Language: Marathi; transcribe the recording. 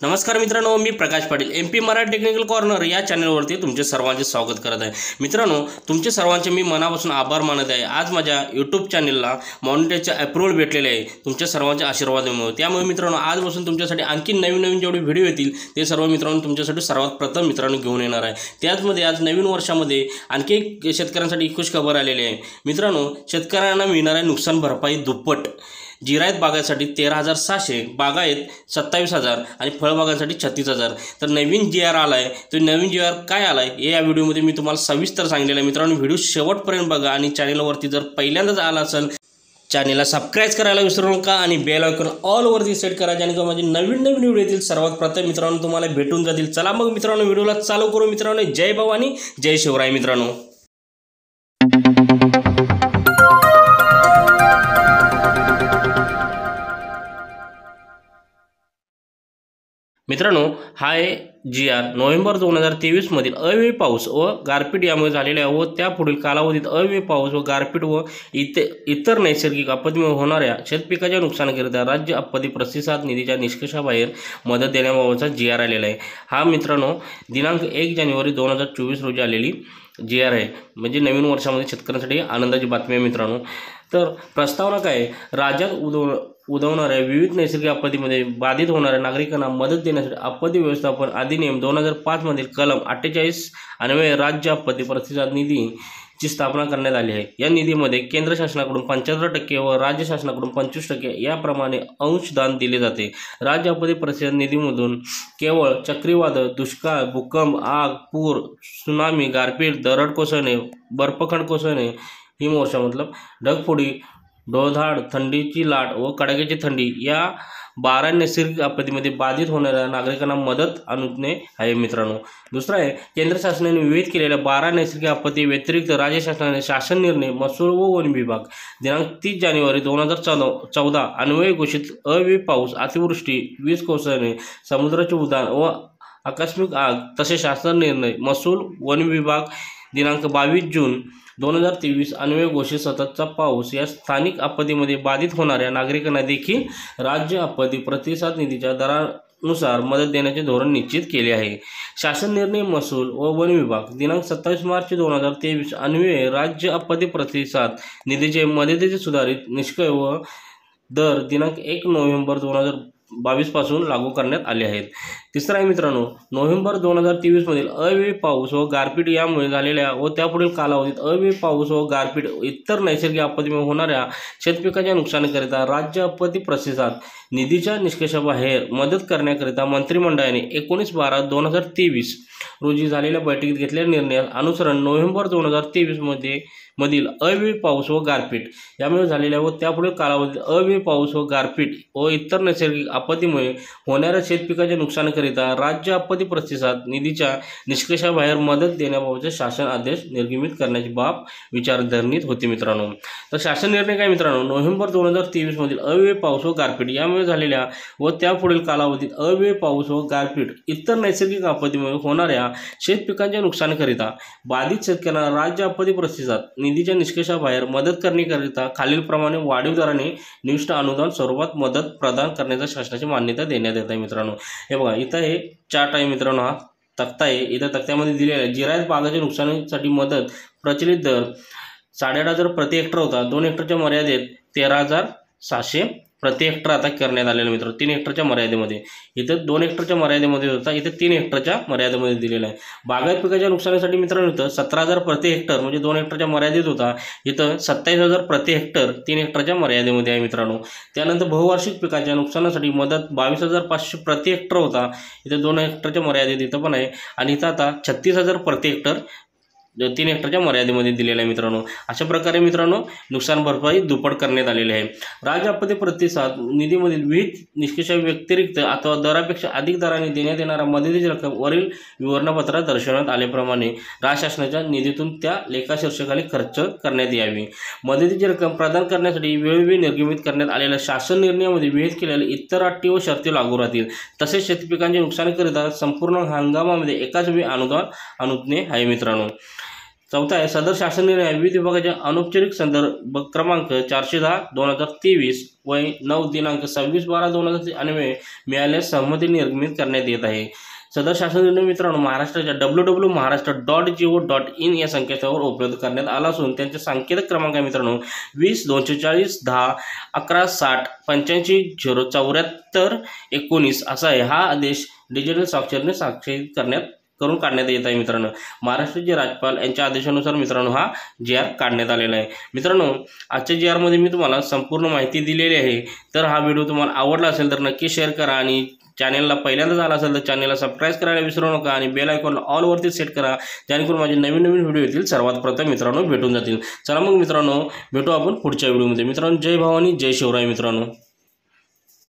नमस्कार मित्रांनो, मी Prakash Patil MP Marathi technical corner या चॅनलवरती तुमचे सर्वांचे स्वागत करत आहे। मित्रांनो, तुमचे सर्वांचे मी मनापासून आभार मानत आहे। आज माझ्या YouTube चॅनलला मॉनिटरचे अप्रूव्हल भेटलेले आहे तुमच्या सर्वांच्या आशीर्वादामुळे। त्यामुळे मित्रांनो, आजपासून तुमच्यासाठी आणखी नवीन जेवढे व्हिडिओ येतील ते सर्व मित्रांनो तुमच्यासाठी सर्वात प्रथम मित्रांनो घेऊन येणार आहे। त्याचमध्ये आज नवीन वर्षामध्ये आणखी एक शेतकऱ्यांसाठी खुश खबर आलेली आहे। मित्रांनो, शेतकऱ्यांना मिळणारे नुकसान भरपाई दुप्पट। जिरायत बागासाठी 13,700, बागायत 27,000 आणि फळबागांसाठी 36,000। तर नवीन GR आलाय, तो नवीन GR काय आलाय हे या व्हिडिओमध्ये मी तुम्हाला सविस्तर सांगितलेलं आहे। मित्रांनो, व्हिडिओ शेवटपर्यंत बघा आणि चॅनलवरती जर पहिल्यांदाच आला असेल चॅनलला सबस्क्राइब करायला विसरू नका आणि बेल आयकॉन ऑल वरती सेट करा, जेणेकरून माझे नवीन व्हिडिओ येतील सर्वात प्रथम मित्रांनो तुम्हाला भेटून जातील। चला मग मित्रांनो, व्हिडिओला चालू करू। मित्रांनो, जय भवानी जय शिवराय। मित्रांनो, हा आहे GR नोव्हेंबर 2023 मधील अव्ययी पाऊस व गारपीट यामुळे झालेल्या व त्यापुढील कालावधीत अव्ययी पाऊस व गारपीट व इतर नैसर्गिक आपत्तीमुळे होणाऱ्या शेतपिकाच्या नुकसानाकरिता राज्य आपत्ती प्रतिसाद निधीच्या निष्कर्षाबाहेर मदत देण्याबाबतचा GR आलेला आहे। हा मित्रांनो दिनांक 1 जानेवारी 2024 रोजी आलेली GR आहे। म्हणजे नवीन वर्षामध्ये शेतकऱ्यांसाठी आनंदाची बातमी आहे मित्रांनो। तर प्रस्तावना काय, राज्यात उद्भवणाऱ्या विविध नैसर्गिक आपत्तीमध्ये बाधित होणाऱ्या नागरिकांना मदत देण्यासाठी आपत्ती व्यवस्थापन अधिनियम 2005 मधील कलम 48 अन्वये राज्य आपत्ती प्रतिसाद निधीची स्थापना करण्यात आली आहे। या निधीमध्ये केंद्र शासनाकडून 75% व राज्य शासनाकडून 25% याप्रमाणे अंशदान दिले जाते। राज्य आपत्ती प्रतिसाद निधीमधून केवळ चक्रीवादळ, दुष्काळ, भूकंप, आग, पूर, सुनामी, गारपीट, दरड कोसळणे, बर्फखंड कोसळणे, हिमवर्षा मतलब ढगफुटी, डोळधाड, थंडीची लाट व कडाक्याची थंडी या 12 नैसर्गिक आपत्तीमध्ये बाधित होणाऱ्या नागरिकांना मदत अनुज्ञे आहे मित्रांनो। दुसरा आहे, केंद्र शासनाने विहित केलेल्या 12 नैसर्गिक आपत्ती व्यतिरिक्त राज्य शासनाने शासन निर्णय, महसूल व वन विभाग दिनांक 30 जानेवारी 2014 अन्वये घोषित अव्ययी पाऊस, अतिवृष्टी, वीज कोसळणे, समुद्राचे उधाण व आकस्मिक आग तसे शासन निर्णय, महसूल वन विभाग दिनांक 22 जून 2023 अन्वये घोषित सततचा पाऊस या स्थानिक आपत्तीमध्ये बाधित होणाऱ्या नागरिकांना देखील राज्य आपत्ती प्रतिसाद निधीच्या दरानुसार मदत देण्याचे धोरण निश्चित केले आहे। शासन निर्णय, महसूल व वन विभाग दिनांक 27 मार्च 2023 अन्वये राज्य आपत्ती प्रतिसाद निधीचे मदतीचे सुधारित निष्क्रिय व दर दिनांक 1 नोव्हेंबर 2022 पासून लागू करण्यात आले आहेत। तिसरा आहे मित्रांनो, नोव्हेंबर 2023 मधील अव्ययी पाऊस व गारपीट यामुळे झालेल्या व त्यापुढील कालावधीत अव्ययी पाऊस व गारपीट इतर नैसर्गिक आपत्तीमुळे होणाऱ्या शेतपिकाच्या नुकसानाकरिता राज्य आपत्ती प्रतिसाद निधीच्या निष्कर्षाबाहेर मदत करण्याकरिता मंत्रिमंडळाने 19/12/2023 रोजी झालेल्या बैठकीत घेतलेल्या निर्णयास अनुसरण नोव्हेंबर 2023 मधील अव्ययी पाऊस व गारपीट यामुळे झालेल्या व त्यापुढील कालावधीत अव्ययी पाऊस व गारपीट व इतर नैसर्गिक आपत्तीमुळे होणाऱ्या शेतपिकाच्या नुकसानाकरिता राज्य आपत्ती प्रतिसाद निधीच्या निष्कर्षाबाहेर मदत देण्याबाबतचे शासन आदेश निर्गमित करण्याची बाब विचारधरणीत होती मित्रांनो। तर शासन निर्णय काय मित्रांनो, नोव्हेंबर 2023 मधील अव्ययी पाऊस व गारपीट यामुळे झालेल्या व त्यापुढील कालावधीत अव्ययी पाऊस व गारपीट इतर नैसर्गिक आपत्तीमुळे होणाऱ्या शेतपिकांच्या नुकसानाकरिता बाधित शेतकऱ्यांना राज्य आपत्ती प्रतिसाद निधीच्या निष्कर्षाबाहेर मदत करण्याकरिता खालीलप्रमाणे वाढीव दराने निविष्ट अनुदान स्वरूपात मदत प्रदान करण्याचा शासनाची मान्यता देण्यात येत आहे मित्रांनो। हे बघा, इथं हे चार्ट आहे मित्रांनो, हा तक्ता आहे। इथं तक्त्यामध्ये दिलेला आहे जिरायत बागाच्या नुकसानीसाठी मदत प्रचलित दर 8,500 प्रति हेक्टर होता। 2 हेक्टरच्या मर्यादेत 13,700 प्रति हेक्टर आता करण्यात आलेलं मित्रांनो। 3 हेक्टरच्या मर्यादेमध्ये, इथं 2 हेक्टरच्या मर्यादेमध्ये होता, इथं 3 हेक्टरच्या मर्यादेमध्ये दिलेला आहे। बागायत पिकाच्या नुकसानीसाठी मित्रांनो इथं 17,000 प्रति हेक्टर म्हणजे 2 हेक्टरच्या मर्यादेत होता, इथं 27,000 प्रति हेक्टर 3 हेक्टरच्या मर्यादेमध्ये आहे मित्रांनो। त्यानंतर बहुवार्षिक पिकाच्या नुकसानासाठी मदत 22,500 प्रति हेक्टर होता, इथं 2 हेक्टरच्या मर्यादेत इथं पण आहे, आणि इथं आता 36,000 प्रति हेक्टर 3 हेक्टरच्या मर्यादेमध्ये दिलेला आहे मित्रांनो। अशा प्रकारे मित्रांनो नुकसान भरपाई दुप्पट करण्यात आलेली आहे। राज्य आपत्ती प्रतिसाद निधीमधील विहित निष्कर्षा व्यतिरिक्त अथवा दरापेक्षा अधिक दराने देण्यात येणाऱ्या मदतीची रक्कम वरील विवरणपत्रात दर्शवण्यात आल्याप्रमाणे राज्य शासनाच्या निधीतून त्या लेखाशीर्षकाखाली खर्च करण्यात यावी। मदतीची रक्कम प्रदान करण्यासाठी वेळोवेळी निर्गमित करण्यात आलेल्या शासन निर्णयामध्ये विहित केलेल्या इतर अटी व शर्ती लागू राहतील। तसेच शेतपिकांच्या नुकसानीकरिता संपूर्ण हंगामामध्ये एकाच वेळी अनुदान अनुज्ञे आहे मित्रांनो। चौथा आहे सदर शासन निर्णय विविध विभागाच्या अनौपचारिक संदर्भ क्रमांक 410/2023 वय 9 दिनांक 26/12/2023 अन्वये मिळाल्यास सहमती निर्मित करण्यात येत आहे। सदर शासन निर्णय मित्रांनो महाराष्ट्राच्या www.maharashtra.go.in या संकेतस्थळावर उपलब्ध करण्यात आला असून त्यांचे सांकेतिक क्रमांक आहे मित्रांनो 20-240-10-11-60-85-074-19 असा आहे। हा आदेश डिजिटल स्वाक्षरीने स्वाक्षरित करून काढण्यात येत आहे मित्रांनो। महाराष्ट्राचे राज्यपाल यांच्या आदेशानुसार मित्रांनो हा GR काढण्यात आलेला आहे। मित्रांनो आजच्या GR मध्ये मी तुम्हाला संपूर्ण माहिती दिलेली आहे। तर हा व्हिडिओ तुम्हाला आवडला असेल तर नक्की शेअर करा आणि चॅनलला पहिल्यांदा झाला असेल तर चॅनलला सबस्क्राइब करायला विसरू नका आणि बेल आयकॉन ऑल वरती सेट करा जेणेकरून माझे नवीन व्हिडिओ येतील सर्वात प्रथम मित्रांनो भेटून जातील। चला मग मित्रांनो भेटू आपण पुढच्या व्हिडिओमध्ये। मित्रांनो जय भवानी जय शिवराय मित्रांनो।